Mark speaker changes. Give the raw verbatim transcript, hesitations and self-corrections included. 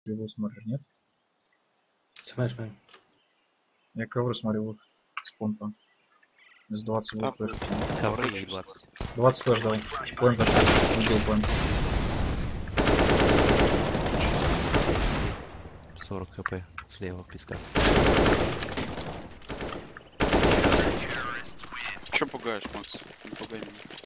Speaker 1: Его смотришь, нет?
Speaker 2: Смотри, смотри.
Speaker 1: Я ковры смотрю, выход с понта. С двадцать будет
Speaker 3: Так,
Speaker 1: флеш.
Speaker 4: Ковры есть двадцать.
Speaker 1: двадцать флеш дал. План зашел. Убил план.
Speaker 4: сорок хп слева песка.
Speaker 3: Че пугаешь, Макс? Не пугай меня.